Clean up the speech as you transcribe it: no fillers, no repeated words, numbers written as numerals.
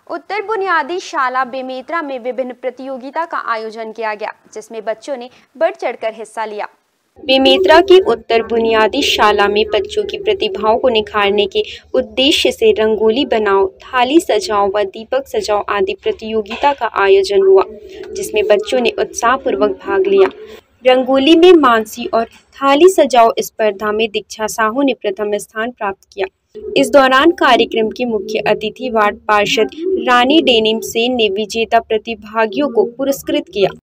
उत्तर बुनियादी शाला बेमेतरा में विभिन्न प्रतियोगिता का आयोजन किया गया, जिसमें बच्चों ने बढ़ चढ़कर हिस्सा लिया। बेमेतरा की उत्तर बुनियादी शाला में बच्चों की प्रतिभाओं को निखारने के उद्देश्य से रंगोली बनाओ, थाली सजाओ व दीपक सजाओ आदि प्रतियोगिता का आयोजन हुआ, जिसमें बच्चों ने उत्साहपूर्वक भाग लिया। रंगोली में मानसी और थाली सजाओ स्पर्धा में दीक्षा साहू ने प्रथम स्थान प्राप्त किया। इस दौरान कार्यक्रम की मुख्य अतिथि वार्ड पार्षद रानी डेनिम सेन ने विजेता प्रतिभागियों को पुरस्कृत किया।